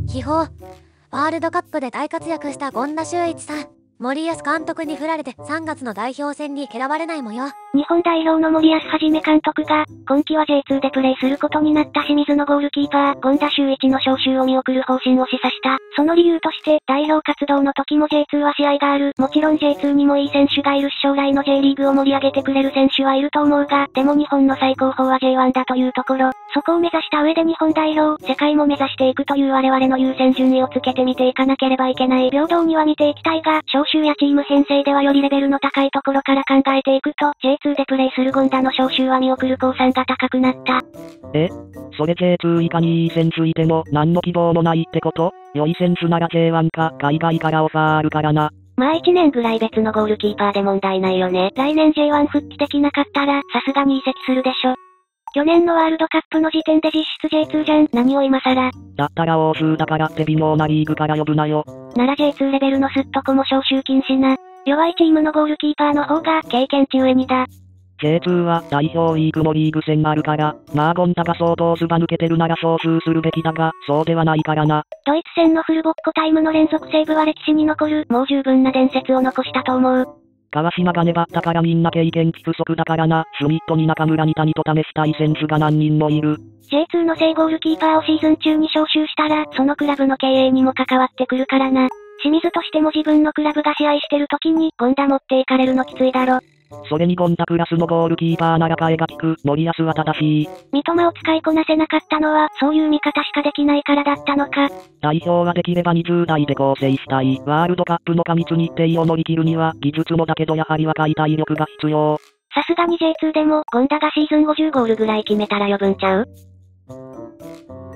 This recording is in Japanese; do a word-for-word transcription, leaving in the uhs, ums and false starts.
秘宝。ワールドカップで大活躍した権田修一さん。森保監督に振られてさんがつの代表戦に選ばれないもよ。 日本代表の森保一監督が、今季は ジェイツー でプレーすることになった清水のゴールキーパー、権田修一の招集を見送る方針を示唆した。その理由として、代表活動の時も ジェイツー は試合がある。もちろん ジェイツー にもいい選手がいるし将来の J リーグを盛り上げてくれる選手はいると思うが、でも日本の最高峰は ジェイワン だというところ。そこを目指した上で日本代表、世界も目指していくという我々の優先順位をつけて見ていかなければいけない。平等には見ていきたいが、招集やチーム編成ではよりレベルの高いところから考えていくと、ジェイツー でプレイする権田の招集は見送る公算が高くなった。 えそれ ジェイツー 以下にいい選手いても何の希望もないってこと？良い選手なら ジェイワン か海外からオファーあるからな。 まあいちねんぐらい別のゴールキーパーで問題ないよね。来年 ジェイワン 復帰できなかったら、さすがに移籍するでしょ。去年のワールドカップの時点で実質 ジェイツー じゃん。何を今更。 だったら欧州だからって微妙なリーグから呼ぶなよ。 なら ジェイツー レベルのすっとこも招集禁止な。弱いチームのゴールキーパーの方が経験値上にだ。 ジェイツー は代表リーグもリーグ戦あるから、まあ権田が相当ずば抜けてるなら招集するべきだが、そうではないからな。 ドイツ戦のフルボッコタイムの連続セーブは歴史に残る、もう十分な伝説を残したと思う。 川島が粘ったからみんな経験値不足だからな。シュミットに中村に谷と試したい選手が何人もいる。 ジェイツー の正ゴールキーパーをシーズン中に招集したら、そのクラブの経営にも関わってくるからな。清水としても自分のクラブが試合してる時に、権田持っていかれるのきついだろ。 それに権田クラスのゴールキーパーなら替えが利く、森保は正しい。 三笘を使いこなせなかったのは、そういう見方しかできないからだったのか。 代表はできればにじゅう代で構成したい。ワールドカップの過密日程を乗り切るには、技術もだけどやはり若い体力が必要。 さすがに ジェイツー でも、権田がシーズンごじゅうゴールぐらい決めたら呼ぶんちゃう？